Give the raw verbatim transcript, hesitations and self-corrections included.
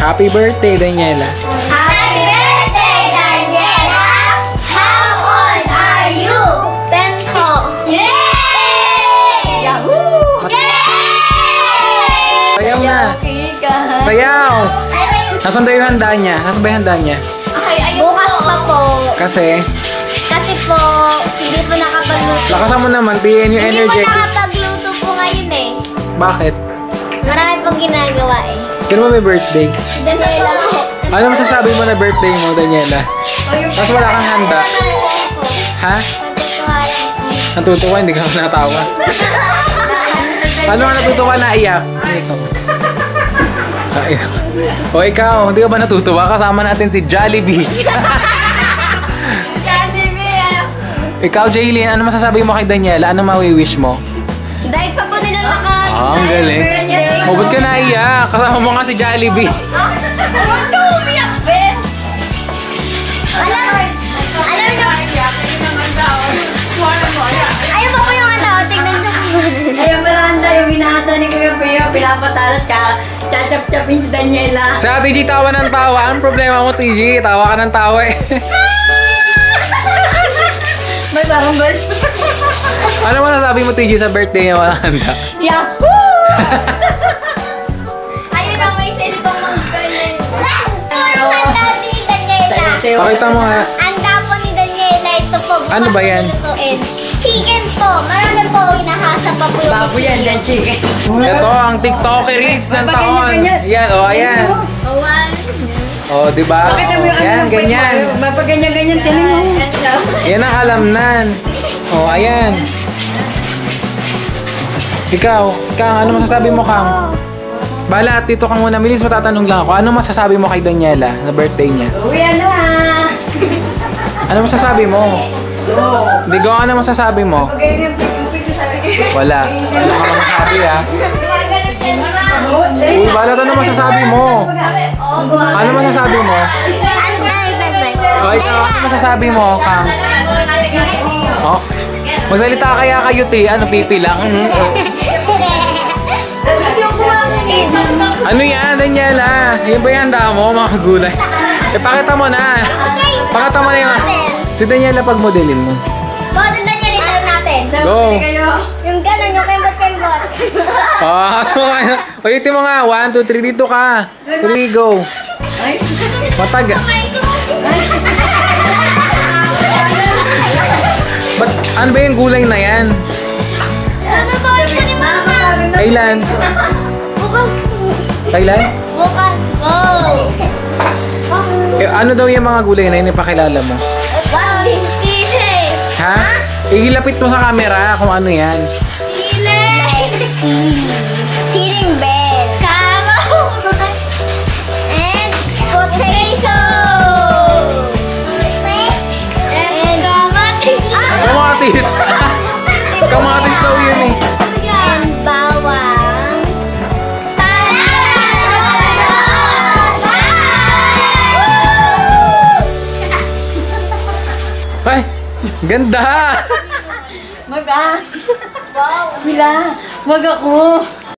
Happy birthday, Daniela. Happy birthday, Daniela! How old are you? Ten po. Yay! Yahoo! Yay! Sayaw na. Sayaw! Nasaan ba yung handa niya? Nasaan ba yung handa niya? Bukas pa po. Kasi? Kasi po, hindi po nakapagluto. Lakasan mo naman, tiyan yung Hindi energetic. po nakapagluto po ngayon eh. Bakit? Marami pong ginagawa eh. Kailan mo may birthday? Daniela po. Ano masasabi mo na birthday mo, Daniela? Tapos wala kang handa. Ha? Natutuwa, hindi ka natawa. Ano nga natutuwa na iyak? Ito. O ikaw, hindi ka ba natutuwa? Kasama natin si Jollibee. Jollibee! Ikaw, Jaylin, ano masasabi mo kay Daniela? Ano mawi-wish mo? Dahil pa po nila lakas. Ah, ang galing. O, ba't ka naiyak? Kasama mo nga si Jollibee. Huwag ka umiyak, Ben! Alam, alam niyo, ayun pa po yung ano, tignan niyo. Ayun, Miranda, yung inaasa ni Kuya Pio, pinapatalas ka, chachap-chapin si Daniela. Sa T G, tawa ng tawa. Anong problema mo, T G? Tawa ka ng tawa eh. May parang bird. Ano masasabi mo, T G, sa birthday niya walang handa? Yahoo! Ayun ang may silbang mga ganyan. Ano ang handa ni Daniela? Pakita mo nga. Handa po ni Daniela ito po. Bukas Ano ba yan? lulutuin. Chicken po. Marami po hinahasa pa po yung Bago yan, then chicken. Ito ang TikTokeries ng taon. Yan, o, ayan. One. O, di ba? Pakita mo yung Yan, ano, ganyan. mapaganyan-ganyan, tinig mo. Yan ang alamnan. O, ayan. Ikaw, Kang, ano masasabi mo, Kang? Bala, dito Kang muna. Milis, matatanong lang ako. Ano masasabi mo kay Daniela na birthday niya? Uwi na! Ano masasabi mo? Hindi ko, ano masasabi mo? Wala. Wala ka masasabi, ha? Uy, bala, ano masasabi mo? Ano masasabi mo? O, ikaw, ano masasabi mo, Kang? Oh, magsalita kaya kayo, T. Ano, pipi lang? Ano yan, Daniela? Yung ba yung handa mo, mga gulay? Eh, pakita mo na. Pakita mo na yung... Si Daniela, pag-modelin mo. Model na niya rin natin. Go! Yung gano'n, yung kembot-kembot. Ah, so nga. Ulitin mo nga. One, two, three. Dito ka. Three, go. Matag. Ba't, ano ba yung gulay na yan? Ano to? Ito ni Mama. Kailan? Bukas. Kailan? Bukas. Wow. Eh, ano daw yung mga gulay na yun? Ipakilala mo. Wow. Sili. Ha? Ihilapit mo sa camera kung ano yan. Sili. Siling bell. Carrot. And potato. And kamatis. Kamatis! Kamatis daw yun eh. And bawang. Ay, ganda! Mag ah! Sila! Wag ako!